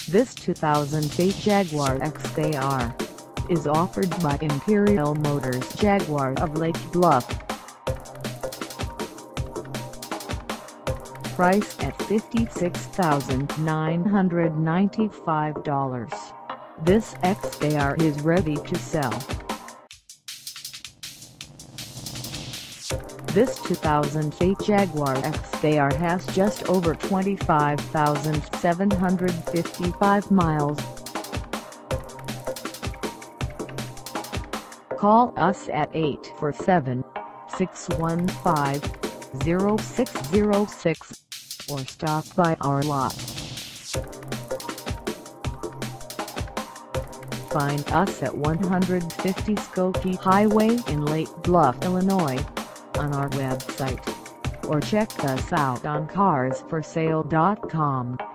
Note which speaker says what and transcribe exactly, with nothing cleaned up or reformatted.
Speaker 1: This two thousand eight Jaguar X K R is offered by Imperial Motors Jaguar of Lake Bluff. Price at fifty-six thousand nine hundred ninety-five dollars. This X K R is ready to sell. This two thousand eight Jaguar X K R has just over twenty-five thousand seven hundred fifty-five miles. Call us at eight four seven, six one five, zero six zero six or stop by our lot. Find us at one fifty Skokie Highway in Lake Bluff, Illinois, on our website, or check us out on cars for sale dot com.